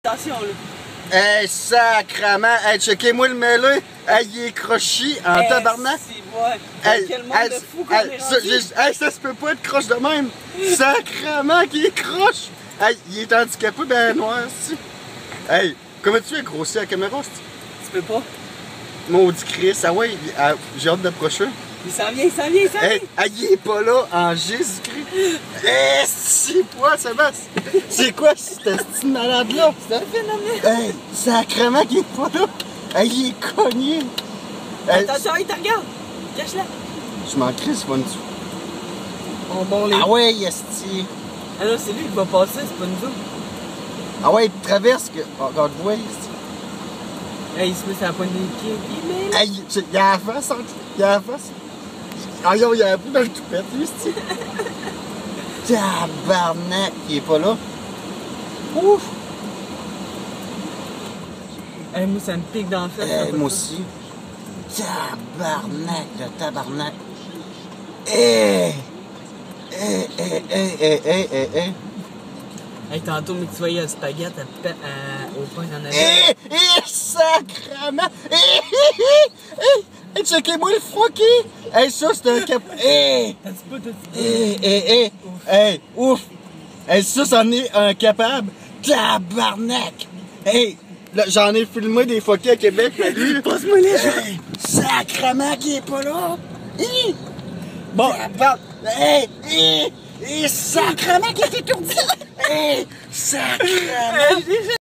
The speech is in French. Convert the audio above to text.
Attention, là. Hey, sacrement! Hey, checkez-moi le mêlé! Hey, il est crochi en tabarnak! Hey, quel monde de fou qu'on est rendu. Hey, ça se peut pas être croche de même! Sacrement qu'il est croche! Hey, il est handicapé, ben noir, si. Hey, comment tu es grossi à la caméra, si? Tu peux pas? Maudit Chris, ah ouais, j'ai hâte d'approcher. Il s'en vient, il s'en vient, il s'en vient! Hey, il est pas là, en Jésus-Christ! Hey, c'est quoi, Sébastien? C'est quoi cette petite malade-là? C'est un phénomène! Hey, sacrement qu'il est pas là! Hey, il est cogné! Attention, il te regarde! Cache-la! Je m'en crisse, pas une dessous. On bon les... Ah ouais, esti! Ah non, c'est lui qui va passer, c'est pas nous autres. Ah ouais, il traverse que... Oh, regarde, vous voyez, esti. Hey, il se met sur la pointe des pieds. Il met... Hey, il y a la face, il y a la face. Ah yo, il y a un peu dans le toupette, lui, esti. Tabarnak, il est pas là. Ouf! Hey, moi, ça me pique dans le face. Hey, moi aussi. Tabarnak, le tabarnak. Hey! Hey, hey, hey, hey, hey, hey, hey. Hey, tantôt, mais tu voyais la spaghette au pain en avant. Hé, hé, sacrement! Hé, hé, hé, hé, checkez-moi le fucky! Hey, ça, c'est un cap... Hé! T'as-tu pas, Hé, hé, hé! Hey, ouf! Hey, ça, c'en est un capable! Tabarnak! Hey, j'en ai filmé des fuckys à Québec, mais lui... Passe-moi les gens! Hey, sacrement qu'il est pas là! Hé! Bon, hey, hé! Hé, sacrement qu'il est étourdi! Hé, sacrement!